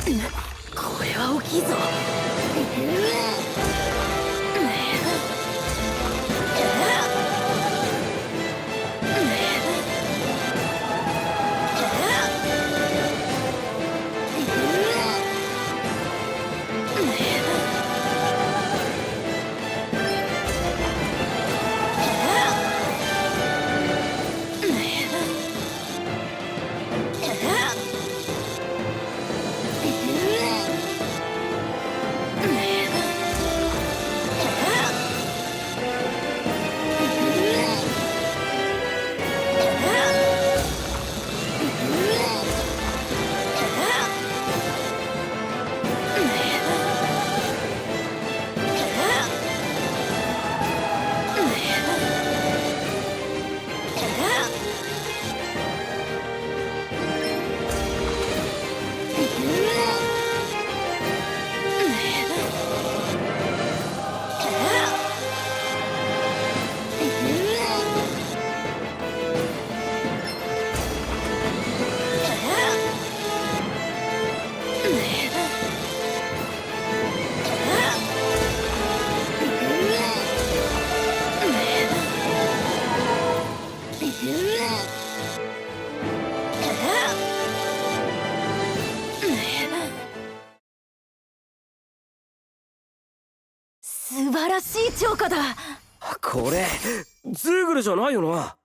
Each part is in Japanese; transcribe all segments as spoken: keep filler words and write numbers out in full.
これは大きいぞ。素晴らしい釣果だ。 これズーグルじゃないよな。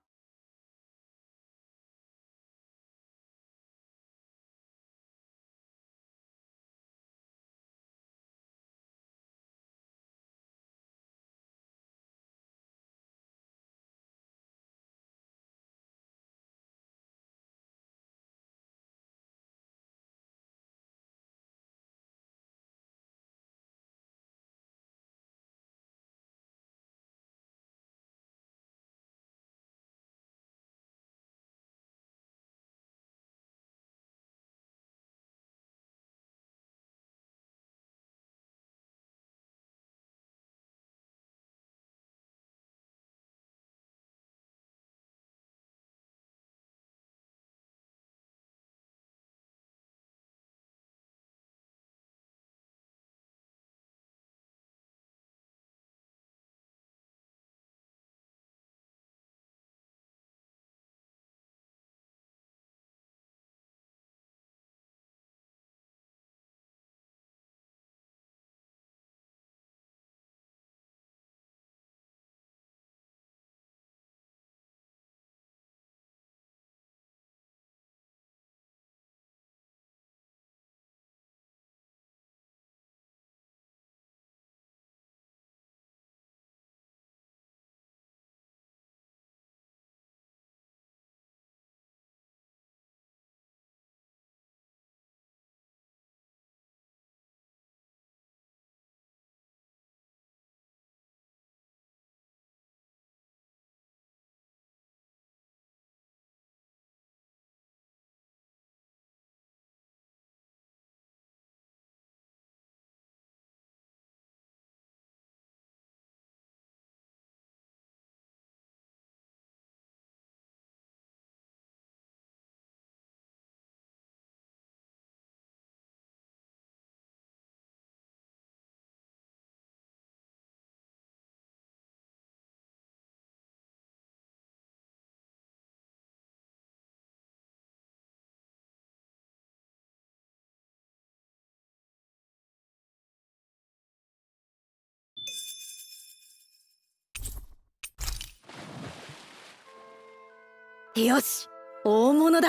よし、大物だ。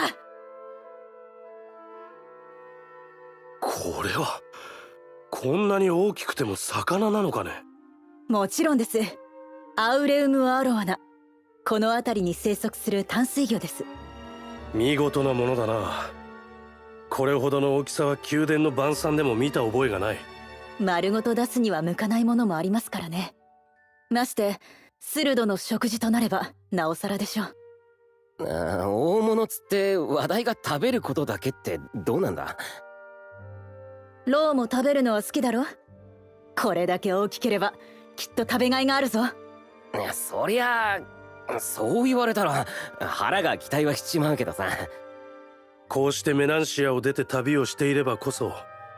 これはこんなに大きくても魚なのかね。 もちろんです。アウレウム・アロワナ、この辺りに生息する淡水魚です。 見事なものだな。これほどの大きさは宮殿の晩餐でも見た覚えがない。 丸ごと出すには向かないものもありますからね。ましてスルドの食事となればなおさらでしょう。 あ、大物つって話題が食べることだけってどうなんだ。 ローも食べるのは好きだろ。これだけ大きければきっと食べがいがあるぞ。 いや、そりゃそう言われたら腹が期待はしちまうけどさ。 こうしてメナンシアを出て旅をしていればこそ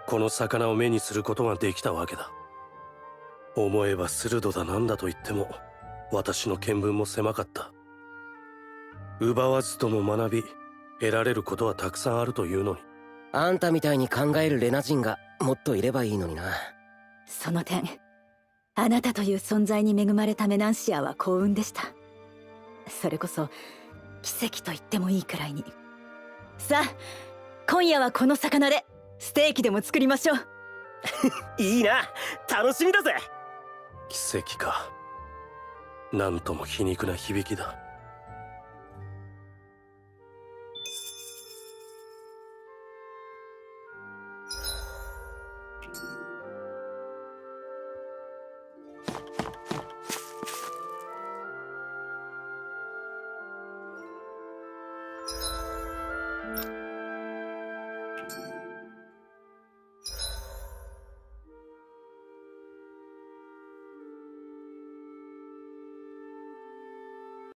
この魚を目にすることができたわけだ。思えば鋭だなんだと言っても私の見聞も狭かった。奪わずとも学び得られることはたくさんあるというのに。 あんたみたいに考えるレナ人がもっといればいいのにな。 その点あなたという存在に恵まれたメナンシアは幸運でした。それこそ奇跡と言ってもいいくらいに。さあ今夜はこの魚でステーキでも作りましょう。 いいな、楽しみだぜ。 奇跡か。なんとも皮肉な響きだ。